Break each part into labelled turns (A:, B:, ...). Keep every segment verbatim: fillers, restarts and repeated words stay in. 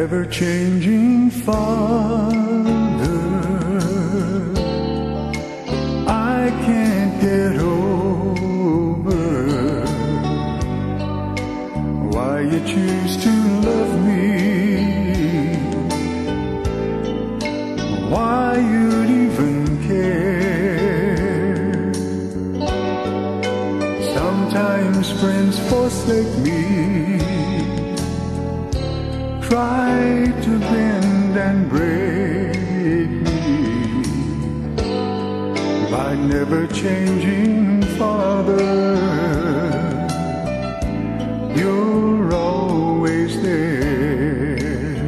A: never-changing Father. I can't get over why you choose to love me, why you'd even care. Sometimes friends forsake me, try to bend and break me. My never-changing Father, you're always there.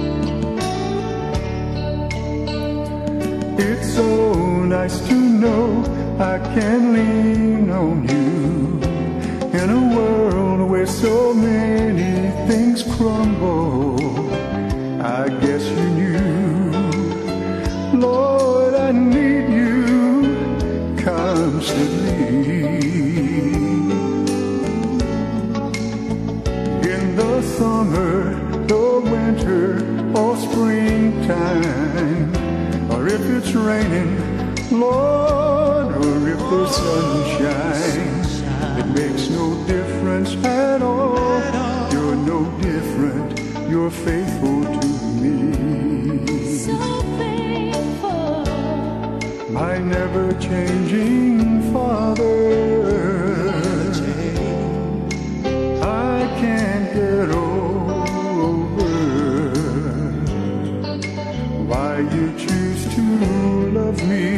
A: It's so nice to know I can lean on you in a world where so many things crumble. I guess you knew, Lord, I need you constantly. In the summer, the winter, or springtime, or if it's raining, Lord, or if the sun shines, it makes no difference at all. You're no different, you're faithful to me.
B: So faithful,
A: my never-changing Father. I can't get over why you choose to love me,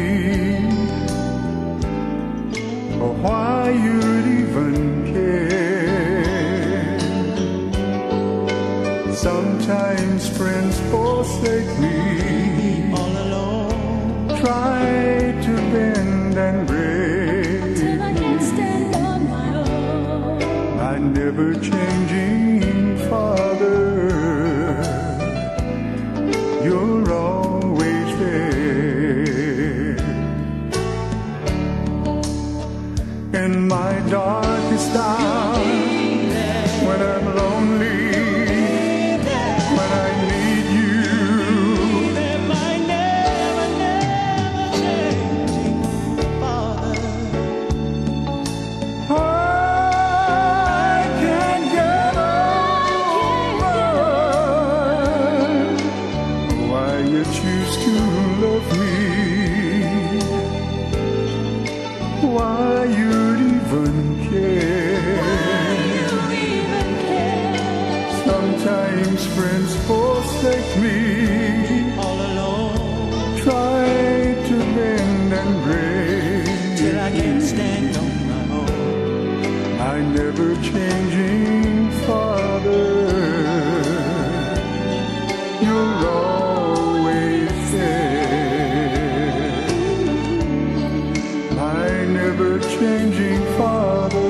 A: or why you'd even care. Sometimes friends forsake me,
C: all alone,
A: try to bend and break
B: till I can't stand on my own.
A: my never-changing Father, you're always there. In my darkest hour, when I'm lonely, when I need you,
C: my never, never changing Father.
A: I can't get over why you choose to love me, why you'd even care. Sometimes friends forsake me,
C: All alone,
A: try to bend and break
C: till I can't stand on my own.
A: my never-changing Father, you're always there. My never-changing Father,